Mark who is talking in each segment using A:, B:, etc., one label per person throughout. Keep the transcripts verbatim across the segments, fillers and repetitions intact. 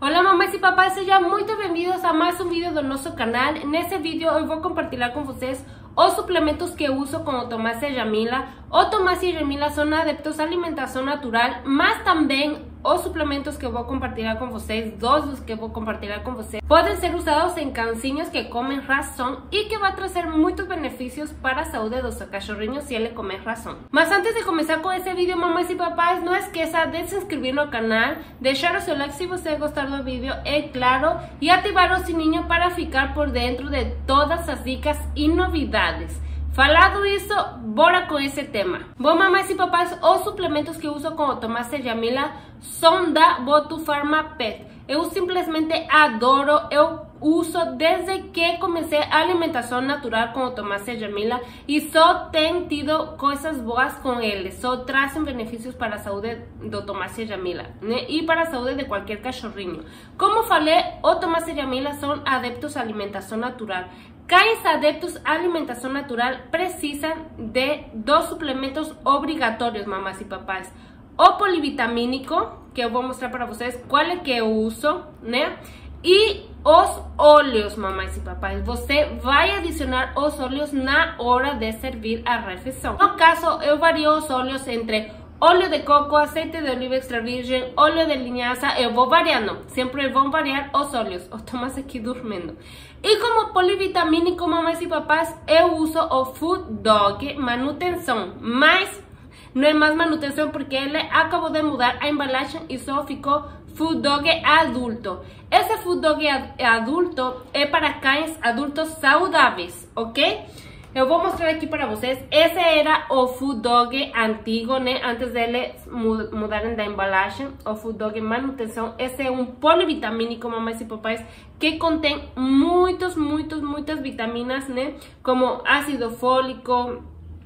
A: Olá mamães e papais, sejam muito bem-vindos a mais um vídeo do nosso canal. Nesse vídeo eu vou compartilhar com vocês os suplementos que uso com o Tomás e Yamila. O Tomás e Yamila são adeptos à alimentação natural, mas também os suplementos que eu vou compartilhar com vocês, dois dos que eu vou compartilhar com vocês, podem ser usados em cãezinhos que comem ração e que vai trazer muitos benefícios para a saúde do seu cachorrinho se ele comer ração. Mas antes de começar com esse vídeo, mamães e papais, não esqueça de se inscrever no canal, deixar o seu like se você gostar do vídeo, é claro, e ativar o sininho para ficar por dentro de todas as dicas e novidades. Falado isso, bora com esse tema. Bom, mamães e papais, os suplementos que uso com o Tomás e Yamila são da Botufarma Pet. Eu simplesmente adoro, eu uso desde que comecei a alimentação natural com o Tomás e Yamila e só tem tido coisas boas com eles, só trazem benefícios para a saúde do Tomás e Yamila, né? E para a saúde de qualquer cachorrinho. Como falei, o Tomás e Yamila são adeptos à alimentação natural. Cães adeptos à alimentação natural precisam de dois suplementos obrigatórios, mamães e papais. O polivitamínico, que eu vou mostrar para vocês qual é que eu uso, né? E os óleos, mamães e papais. Você vai adicionar os óleos na hora de servir a refeição. No caso, eu vario os óleos entre óleo de coco, aceite de oliva extra virgem, óleo de linhaça. Eu vou variando, sempre vão variar os óleos. O Tomás aqui dormindo. E como polivitamínico, mamães e papais, eu uso o Food Dog manutenção, mas não é mais manutenção porque ele acabou de mudar a embalagem e só ficou Food Dog adulto. Esse Food Dog adulto é para cães adultos saudáveis, ok? Eu vou mostrar aqui para vocês. Esse era o Food Dog antigo, né? Antes dele mudarem da embalagem. O Food Dog manutenção. Esse é um polivitamínico, mamães e papais, que contém muitos, muitos, muitas vitaminas, né? Como ácido fólico,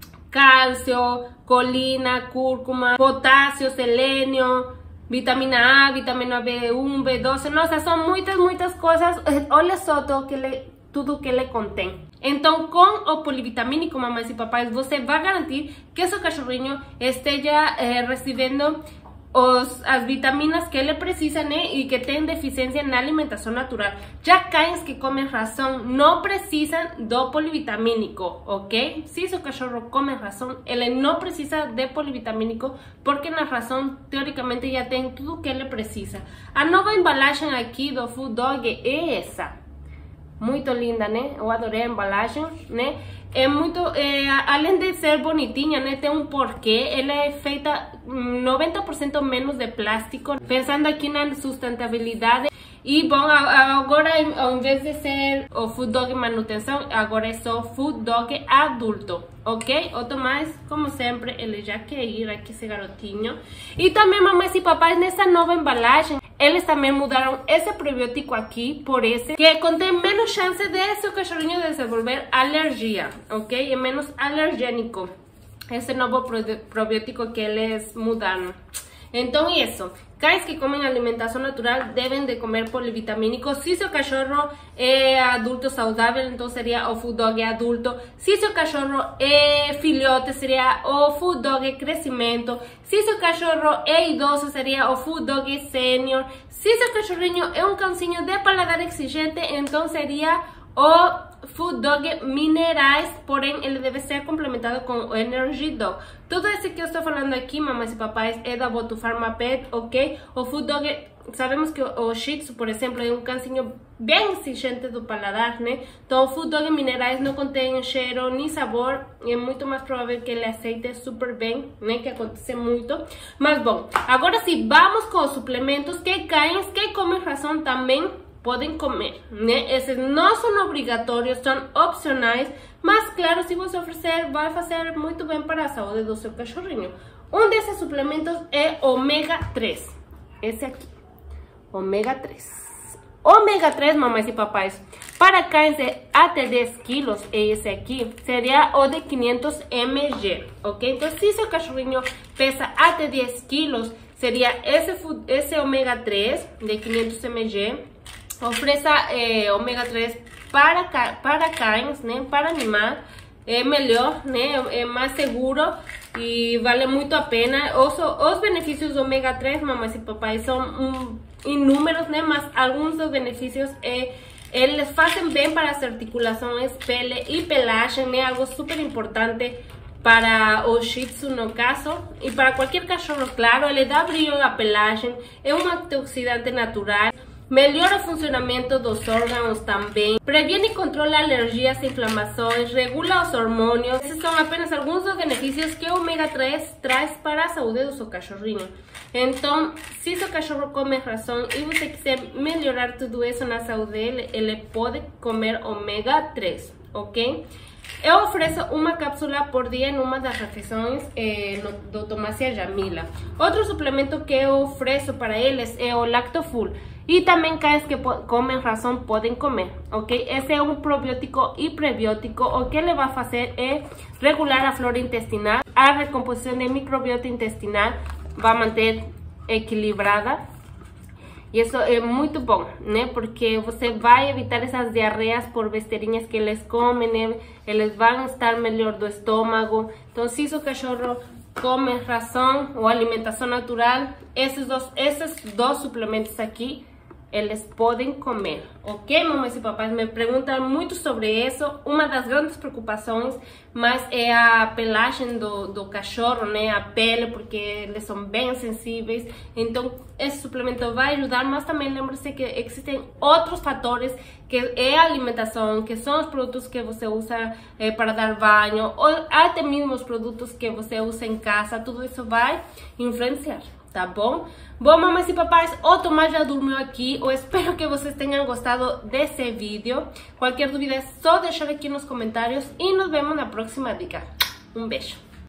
A: cálcio, colina, cúrcuma, potássio, selênio, vitamina A, vitamina B um, B doze. Nossa, são muitas, muitas coisas. Olha só tudo que ele, tudo que ele contém. Então, com o polivitamínico, mamães e papais, você vai garantir que seu cachorrinho esteja eh, recebendo os, as vitaminas que ele precisa, né? E que tem deficiência na alimentação natural. Já cães que comem ração não precisam do polivitamínico, ok? Se seu cachorro come ração, ele não precisa de polivitamínico, porque na ração, teoricamente, já tem tudo que ele precisa. A nova embalagem aqui do Food Dog é essa. Muito linda, né? Eu adorei a embalagem, né? É muito, é, além de ser bonitinha, né? Tem um porquê. Ela é feita noventa por cento menos de plástico, pensando aqui na sustentabilidade. E bom, agora ao invés de ser o Food Dog manutenção, agora é só Food Dog adulto, ok? O Tomás, como sempre, ele já quer ir aqui, esse garotinho. E também, mamães e papais, nessa nova embalagem, eles também mudaram esse probiótico aqui por esse, que contém menos chance de seu cachorrinho desenvolver alergia, ok? É menos alergênico. Esse novo probiótico que eles mudaram. Então, isso. Cães que comem alimentação natural devem de comer polivitamínico. Se seu cachorro é adulto saudável, então seria o Food Dog adulto. Se seu cachorro é filhote, seria o Food Dog crescimento. Se seu cachorro é idoso, seria o Food Dog sênior. Se seu cachorrinho é um cãozinho de paladar exigente, então seria o Food Dog minerais, porém ele deve ser complementado com o Energy Dog. Tudo isso que eu estou falando aqui, mamães e papais, é da Botufarma Pet, ok? O Food Dog, sabemos que o Shih Tzu, por exemplo, é um cãozinho bem exigente do paladar, né? Então o Food Dog minerais não contém cheiro nem sabor, é muito mais provável que ele aceite super bem, né? Que acontece muito. Mas bom, agora sim, vamos com os suplementos que cães que comem ração também podem comer, né? Esses não são obrigatórios, são opcionais, mas claro, se você oferecer, vai fazer muito bem para a saúde do seu cachorrinho. Um desses suplementos é ômega três, esse aqui, ômega três. Ômega três, mamães e papais, para cães de até dez quilos, esse aqui seria o de quinhentos mililitros, ok? Então, se seu cachorrinho pesa até dez quilos, seria esse, esse ômega três de quinhentos mililitros. Ofereça eh, ômega três para, para cães, né? Para animar, é melhor, né? É mais seguro e vale muito a pena. Os, os benefícios do ômega três, mamães e papais, são um, inúmeros, né? Mas alguns dos benefícios é eles fazem bem para as articulações, pele e pelagem, né? Algo super importante para o Shih Tzu no caso, e para qualquer cachorro, claro. Ele dá brilho à pelagem, é um antioxidante natural, melhora o funcionamento dos órgãos também, previne e controla alergias e inflamações, regula os hormônios. Esses são apenas alguns dos benefícios que o ômega três traz para a saúde do seu cachorrinho. Então, se seu cachorro come ração e você quiser melhorar tudo isso na saúde dele, ele pode comer ômega três, ok? Eu ofereço uma cápsula por dia em uma das refeições eh, no, do Tomás e a Jamila. Outro suplemento que eu ofereço para eles é o Lactofull. E também cães que comem ração podem comer, ok? Esse é um probiótico e prebiótico. O que ele vai fazer é regular a flora intestinal, a recomposição de microbiota intestinal, vai manter equilibrada. E isso é muito bom, né? Porque você vai evitar essas diarreias por besteirinhas que eles comem, né? Eles vão estar melhor do estômago. Então, se seu cachorro come ração ou alimentação natural, esses dois, esses dois suplementos aqui, eles podem comer, ok? Mamães e papais me perguntam muito sobre isso. Uma das grandes preocupações, mas é a pelagem do, do cachorro, né? A pele, porque eles são bem sensíveis. Então, esse suplemento vai ajudar, mas também lembre-se que existem outros fatores, que é a alimentação, que são os produtos que você usa eh, para dar banho, ou até mesmo os produtos que você usa em casa. Tudo isso vai influenciar, tá bom? Bom, mamães e papais, o Tomás já dormiu aqui. Eu espero que vocês tenham gostado desse vídeo. Qualquer dúvida é só deixar aqui nos comentários e nos vemos na próxima dica. Um beijo.